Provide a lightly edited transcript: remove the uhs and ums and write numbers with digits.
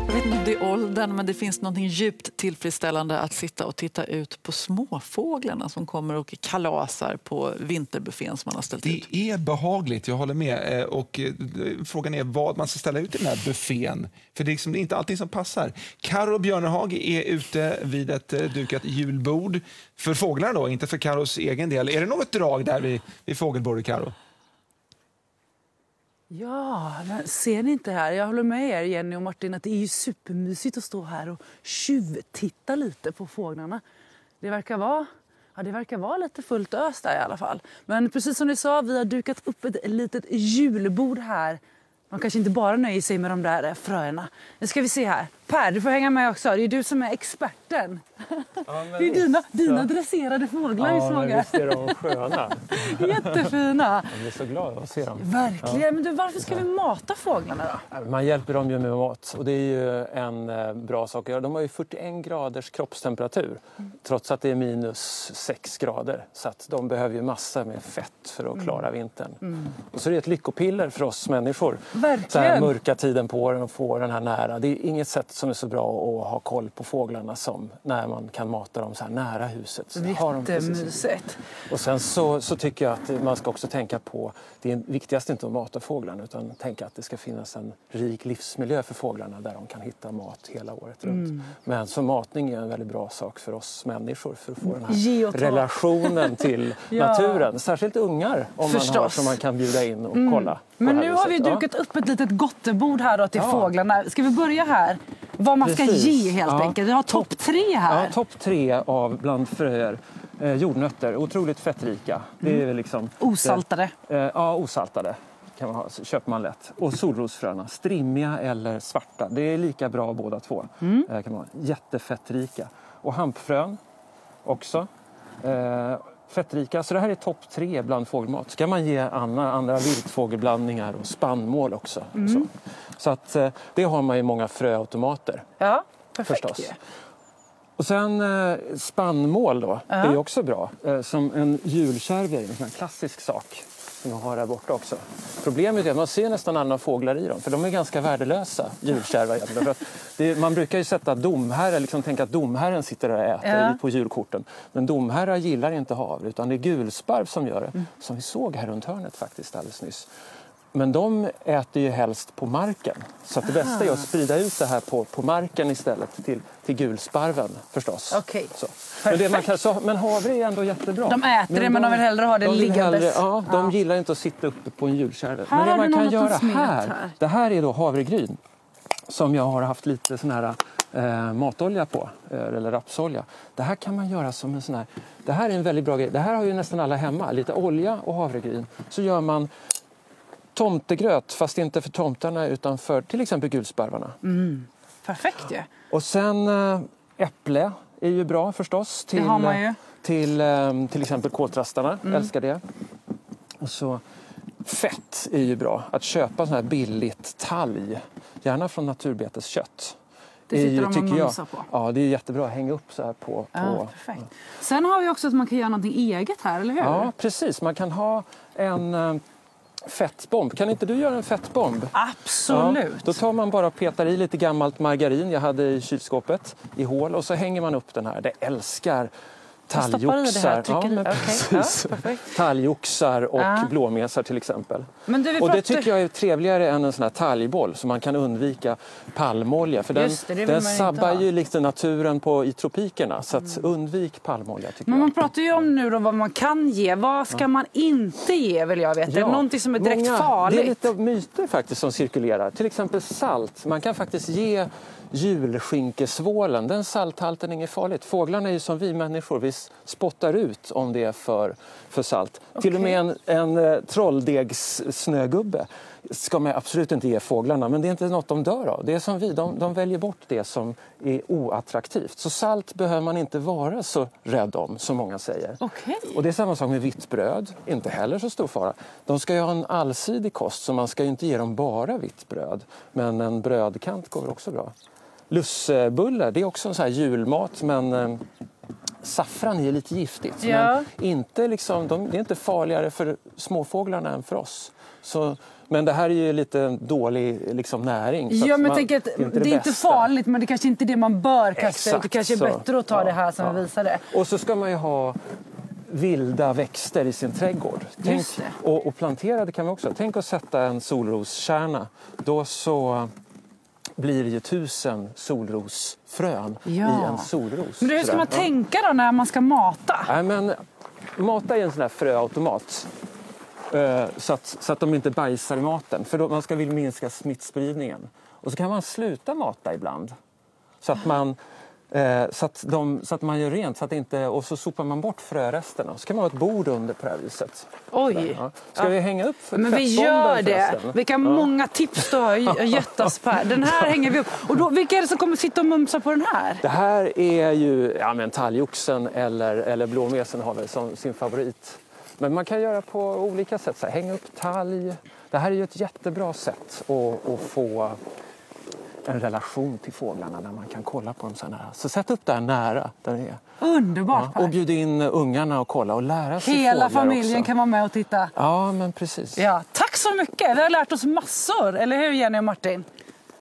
Jag vet inte om det är åldern, men det finns något djupt tillfredsställande att sitta och titta ut på småfåglarna som kommer och kalasar på vinterbuffén som man har ställt ut. Det är behagligt, jag håller med. Och frågan är vad man ska ställa ut i den här buffén. För det är inte allting som passar. Karo Björnehag är ute vid ett dukat julbord för fåglarna då, inte för Karos egen del. Är det något drag där vid fågelbordet, Karo? Ja, men ser ni inte här? Jag håller med er, Jenny och Martin, att det är ju supermysigt att stå här och tjuvtitta lite på fåglarna. Det verkar vara lite fullt ös där i alla fall. Men precis som ni sa, vi har dukat upp ett litet julbord här. Man kanske inte bara nöjer sig med de där fröerna. Nu ska vi se här. Per, du får hänga med också. Det är du som är experten. Ja, det är dina dresserade fåglar. Ja, men visst är de sköna. Jättefina. Jag blir så glad att se dem. Verkligen. Ja. Men du, varför ska vi mata fåglarna då? Man hjälper dem ju med mat. Och det är ju en bra sak att göra. De har ju 41 graders kroppstemperatur. Trots att det är minus 6 grader. Så att de behöver ju massor med fett för att klara vintern. Och så är det ett lyckopiller för oss människor. Verkligen. Så här mörka tiden på åren och få den här nära. Det är inget sätt som är så bra att ha koll på fåglarna som när man kan mata dem så här nära huset. Så jättemysigt. Och sen så tycker jag att man ska också tänka på, det är viktigast inte att mata fåglarna utan tänka att det ska finnas en rik livsmiljö för fåglarna där de kan hitta mat hela året runt. Men så matning är en väldigt bra sak för oss människor för att få den här relationen till naturen. Särskilt ungar om man har som man kan bjuda in och kolla. Men nu har vi dukat upp ett litet gottebord här då till fåglarna. Ska vi börja här? Vad man ska ge helt enkelt. Vi har topp 3 här. Ja, topp 3 av bland fröer. Jordnötter, otroligt fettrika. Det är liksom osaltade. Ja, osaltade kan man ha, köper man lätt. Och solrosfröna, strimmiga eller svarta. Det är lika bra båda två. Kan man ha. Jättefettrika. Och hampfrön också. Fettrika. Så det här är topp 3 bland fågelmat. Ska man ge andra viltfågelblandningar och spannmål också. Så att det har man ju många fröautomater. Ja, perfekt. Förstås. Och sen spannmål då, det är också bra. Som en julkärve, en sån här klassisk sak som jag har här borta också. Problemet är att man ser nästan andra fåglar i dem, för de är ganska värdelösa, julkärvar egentligen. För att man brukar ju sätta domherrar, liksom tänka att domherren sitter där och äter på julkorten. Men domherrar gillar inte havre, utan det är gulsparv som gör det. Som vi såg här runt hörnet faktiskt alldeles nyss. Men de äter ju helst på marken. Så att det bästa är att sprida ut det här på marken istället till gulsparven förstås. Okej. Men havre är ändå jättebra. De äter det men de vill hellre ha det liggandes. De gillar inte att sitta uppe på en julkärve. Men det man kan göra här, det här är då havregryn som jag har haft lite sån här matolja på, eller rapsolja. Det här kan man göra som en sån här, det här är en väldigt bra grej. Det här har ju nästan alla hemma, lite olja och havregryn. Så gör man tomtegröt, fast inte för tomtarna utan för till exempel gulsparvarna. Perfekt ja. Och sen äpple är ju bra förstås till, det har man ju. Till exempel koltrastarna, älskar det. Och så fett är ju bra, att köpa sån här billigt talg, gärna från naturbeteskött. Det sitter de och mumsar på. Ja, det är jättebra att hänga upp så här på. Perfekt. Sen har vi också att man kan göra någonting eget här, eller hur? Ja, precis. Man kan ha en fettbomb. Kan inte du göra en fettbomb? Absolut. Ja, då tar man bara och petar i lite gammalt margarin jag hade i kylskåpet i hål och så hänger man upp den här. Det älskar talgoxar. Talgoxar och blåmesar till exempel. Men det tycker jag är trevligare än en sån här talgboll så man kan undvika palmolja. För den sabbar ju lite naturen i tropikerna. Så att undvik palmolja tycker Men man pratar ju om nu då vad man kan ge. Vad ska man inte ge vill jag veta? Är det någonting som är direkt farligt? Det är lite myter faktiskt som cirkulerar. Till exempel salt. Man kan faktiskt ge julskinkesvålen, den salthalten är inget farligt. Fåglarna är ju som vi människor, vi spottar ut om det är för salt. Till och med en trolldegssnögubbe ska man absolut inte ge fåglarna, men det är inte något de dör av. Det är som vi, de väljer bort det som är oattraktivt. Så salt behöver man inte vara så rädd om, som många säger. Och det är samma sak med vitt bröd, inte heller så stor fara. De ska ju ha en allsidig kost, så man ska ju inte ge dem bara vitt bröd. Men en brödkant går också bra. Lussebullar, det är också en sån här julmat, men saffran är lite giftigt. Men inte liksom, det är inte farligare för småfåglarna än för oss. Så Men det här är ju lite dålig liksom, näring. Så Ja, men man, tänk att det är inte farligt, men det kanske inte är det man bör kasta ut. Det kanske är bättre att ta det här som vi visade. Och så ska man ju ha vilda växter i sin trädgård. Tänk, och planterade kan man också. Tänk att sätta en solroskärna. Då så blir det ju 1000 solrosfrön i en solros. Men hur ska man tänka då när man ska mata? Nej, men mata i en sån här fröautomat. Så att de inte bajsar i maten. För då, man ska vill minska smittspridningen. Och så kan man sluta mata ibland. Så att man... Så att man gör rent så att inte, och så sopar man bort fröresterna. Så kan man ha ett bord under på det här viset. Oj. Ja. Ska vi hänga upp för men vi gör det. Förresten? Vilka många tips du har gett oss, Per. Den här hänger vi upp. Och då, vilka är det som kommer sitta och mumsa på den här? Det här är ju talgoxen eller blåmesen har väl som sin favorit. Men man kan göra på olika sätt. Så här, hänga upp talg. Det här är ju ett jättebra sätt att få en relation till fåglarna när man kan kolla på dem så nära. Så sätt upp där nära där det är. Underbart, Per. Och bjud in ungarna och kolla och lära sig Hela fåglar familjen också. kan vara med och titta. Ja, men precis. Ja, tack så mycket. Vi har lärt oss massor. Eller hur, Jenny och Martin?